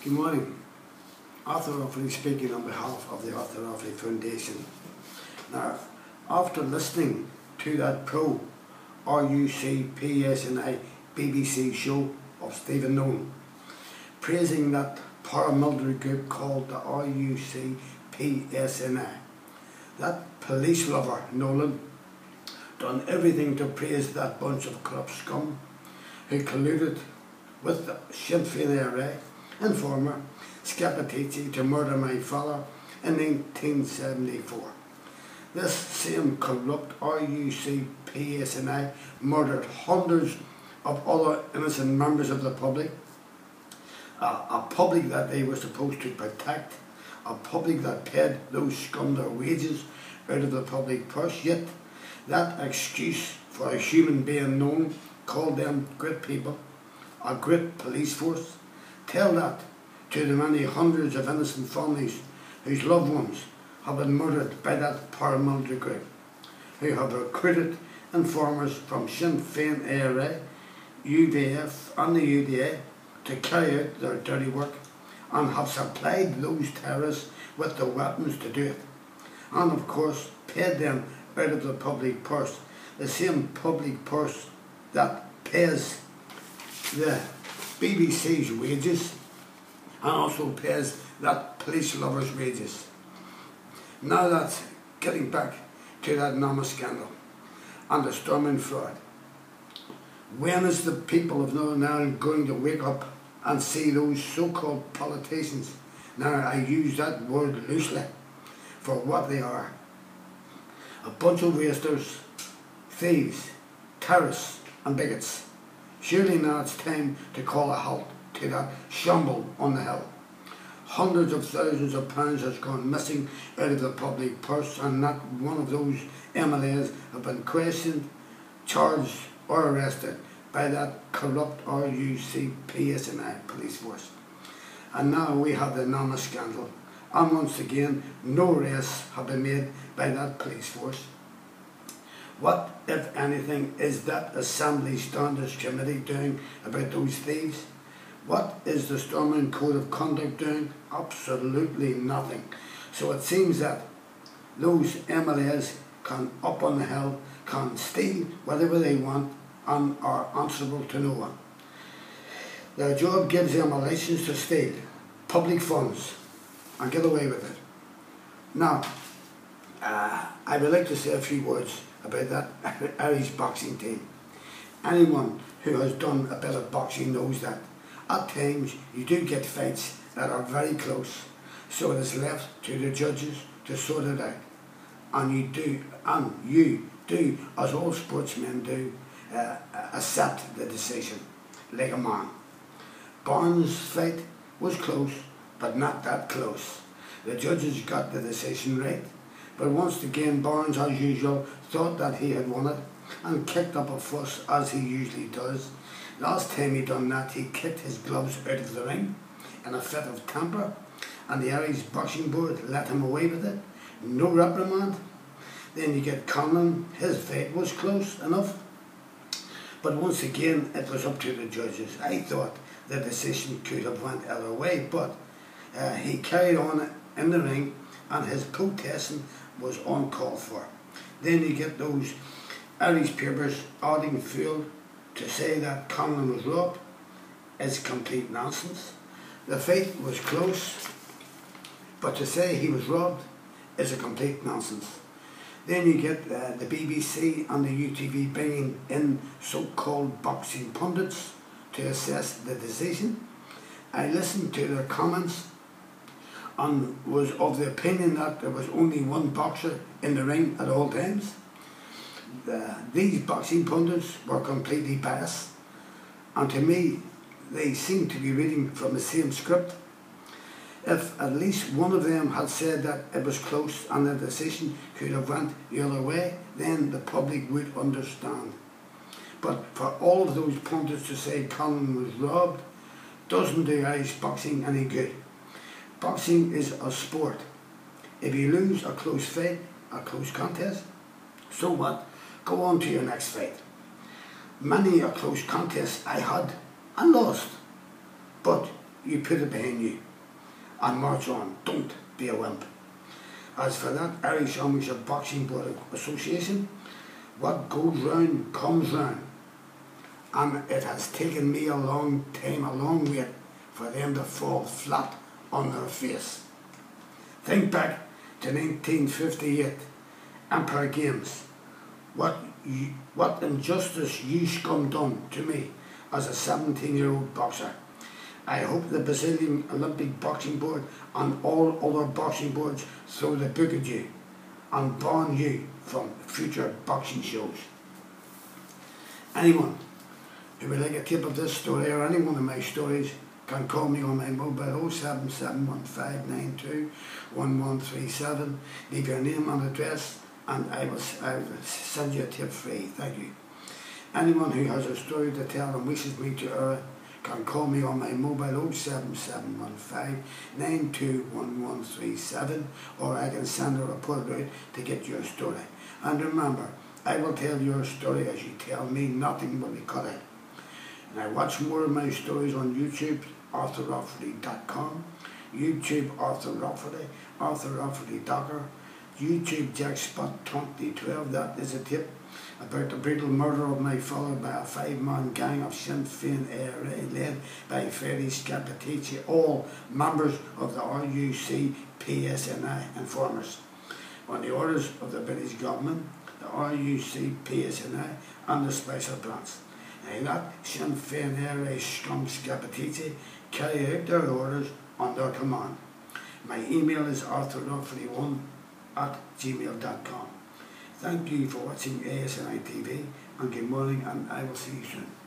Good morning. Arthur Offaly speaking on behalf of the Arthur Offaly Foundation. Now, after listening to that pro RUC PSNI BBC show of Stephen Nolan, praising that paramilitary group called the RUC PSNI, that police lover Nolan done everything to praise that bunch of corrupt scum who colluded with the Sinn Féin IRA informer Scappaticci to murder my father in 1974. This same corrupt RUC PSNI murdered hundreds of other innocent members of the public, a public that they were supposed to protect, a public that paid those scum their wages out of the public purse, yet that excuse for a human being known called them great people, a great police force. Tell that to the many hundreds of innocent families whose loved ones have been murdered by that paramilitary group, who have recruited informers from Sinn Féin IRA, UDF and the UDA to carry out their dirty work and have supplied those terrorists with the weapons to do it, and of course paid them out of the public purse, the same public purse that pays the BBC's wages and also pays that police lover's wages. Now that's getting back to that NAMA scandal and the Stormont fraud. When is the people of Northern Ireland going to wake up and see those so-called politicians, now I use that word loosely, for what they are? A bunch of wasters, thieves, terrorists and bigots. Surely now it's time to call a halt to that shamble on the hill. Hundreds of thousands of pounds has gone missing out of the public purse, and not one of those MLAs have been questioned, charged or arrested by that corrupt RUC PSNI police force. And now we have the NAMA scandal, and once again no arrests have been made by that police force. What, if anything, is that Assembly Standards Committee doing about those thieves? What is the Stormont Code of Conduct doing? Absolutely nothing. So it seems that those MLAs can, up on the hill, can steal whatever they want and are answerable to no one. Their job gives them a license to steal public funds and get away with it. Now, I would like to say a few words about that Irish boxing team. Anyone who has done a bit of boxing knows that at times you do get fights that are very close, so it is left to the judges to sort it out. And you do, as all sportsmen do, accept the decision, like a man. Barnes' fight was close, but not that close. The judges got the decision right, but once again Barnes, as usual, thought that he had won it and kicked up a fuss as he usually does. Last time he done that, he kicked his gloves out of the ring in a fit of temper, and the Irish Boxing Board let him away with it. No reprimand. Then you get Conlon, his fight was close enough, but once again it was up to the judges. I thought the decision could have went either way, but he carried on in the ring and his protesting was uncalled for. Then you get those Irish papers adding fuel to say that Conlon was robbed. Is complete nonsense. The fight was close, but to say he was robbed is a complete nonsense. Then you get the BBC and the UTV bringing in so-called boxing pundits to assess the decision. I listened to their comments and was of the opinion that there was only one boxer in the ring at all times. These boxing pundits were completely biased, and to me they seemed to be reading from the same script. If at least one of them had said that it was close and the decision could have went the other way, then the public would understand. But for all of those pundits to say Conlon was robbed doesn't do Irish boxing any good. Boxing is a sport. If you lose a close fight, a close contest, so what? Go on to your next fight. Many a close contest I had and lost, but you put it behind you and march on. Don't be a wimp. As for that Irish Amateur Boxing Board Association, what goes round comes round, and it has taken me a long time, a long wait for them to fall flat on their face. Think back to 1958 Empire Games. What injustice you scum done to me as a 17-year-old boxer. I hope the Brazilian Olympic Boxing Board and all other boxing boards throw the book at you and ban you from future boxing shows. Anyone who would like a tip of this story or any one of my stories can call me on my mobile 07715921137. Leave your name and address and I will send you a tip free. Thank you. Anyone who has a story to tell and wishes me to air it can call me on my mobile 07715921137, or I can send a reporter out to get your story. And remember, I will tell your story as you tell me, nothing will be cut out. And I watch more of my stories on YouTube, ArthurRafferty.com, YouTube Arthur Rafferty, Arthur Rafferty Docker, YouTube Jackspot 2012, that is a tip about the brutal murder of my father by a 5-man gang of Sinn Féin ARA led by Freddie Scappaticci, all members of the RUC PSNI informers. On the orders of the British government, the RUC PSNI and the special branch. And that Sinn Féin ARA scum Scappaticci carry out their orders on their command. My email is arthurrafferty1@gmail.com. Thank you for watching ASNI TV, and good morning, and I will see you soon.